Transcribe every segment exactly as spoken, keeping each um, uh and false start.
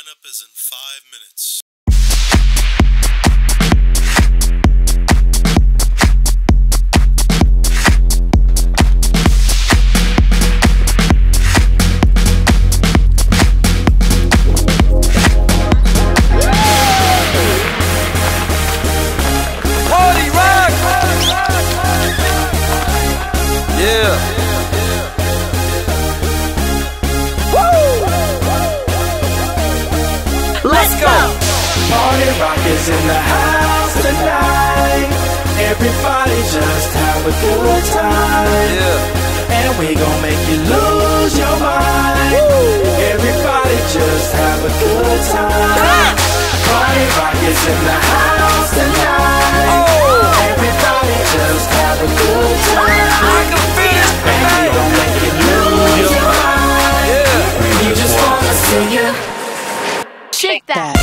Lineup is in five minutes. Party rock! Yeah. Let's go! Party rock is in the house tonight. Everybody just have a good time. Yeah. And we gon' make you lose your mind. Woo. Everybody just have a good time. Party rock is in the house tonight. Oh. Everybody just have a good time. I can feel it. And we gon' make you lose your mind. Yeah. We just wanna see you Shake that.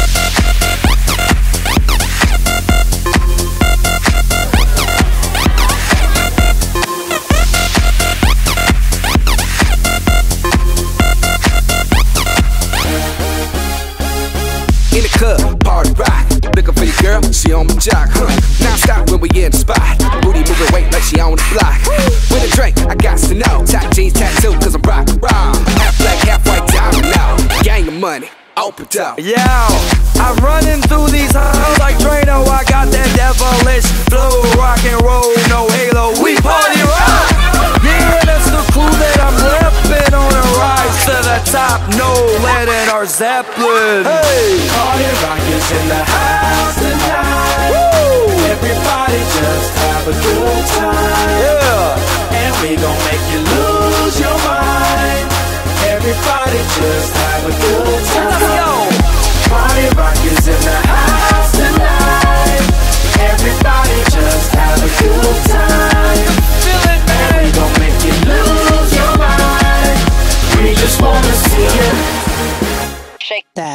In the club, party rock. Looking for your girl, she on my jock, huh? Now stop when we in the spot. Booty moving weight like she on the block. With a drink, I got to know. Tight jeans, tattoo, cause I'm rock, rock. Half black, half white, diamond now. Gang of money, open up. Yo, I'm running through these halls like Drano. I got that devilish flow, rock and roll, no halo. We party rock. Yeah, that's the clue that I'm repping on a rise to the top. No lead in our Zeppelin. Hey, Party rock is in the house tonight. Woo. Everybody just have a good time. yeah. And we gon' make you lose your mind. Everybody just have a good time. Let's go. Party rock is in the house tonight. Everybody just have a good time. Feel it, And man. we gon' make you lose your mind. We just wanna see you Shake that.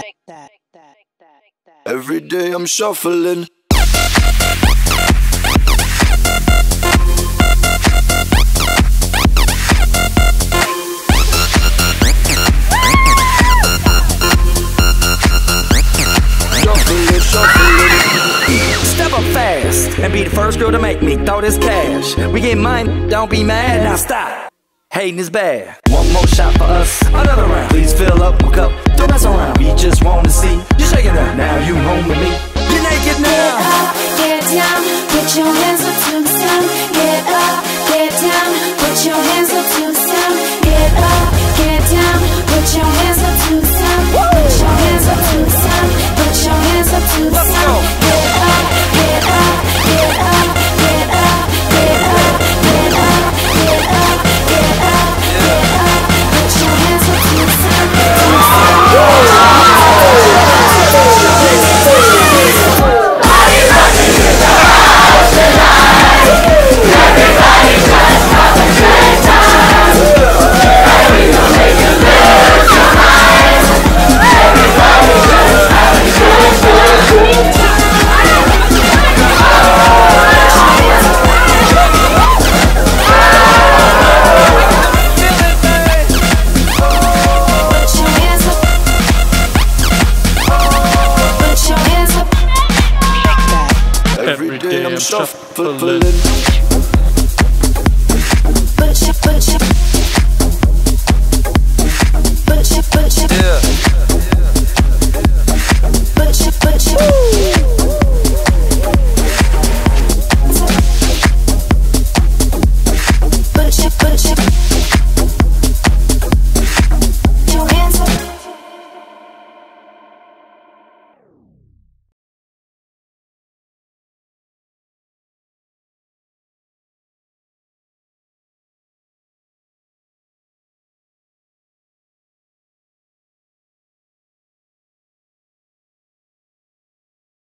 Every day I'm shuffling. Shuffling, shuffling. Step up fast and be the first girl to make me throw this cash. We get mine, don't be mad, now stop. Hating is bad. One more shot for us, another round. Please fill up my cup, don't mess around. We just wanna see you shaking it. Now you home with me. You're naked Get now. up, get down, put your hands up to the sound. Get up, get down, put your hands up to the sound. Get up, get down, put your hands up to the sound. Put your hands up to the sound. Put your hands up to the Let's go. sound. Get up, get up, get up, get up, get up, get up, get up, get up, get up. Put your hands up to the sound. Put your hands up. Put your hands up. Every day I'm shuffling. Put your, put your.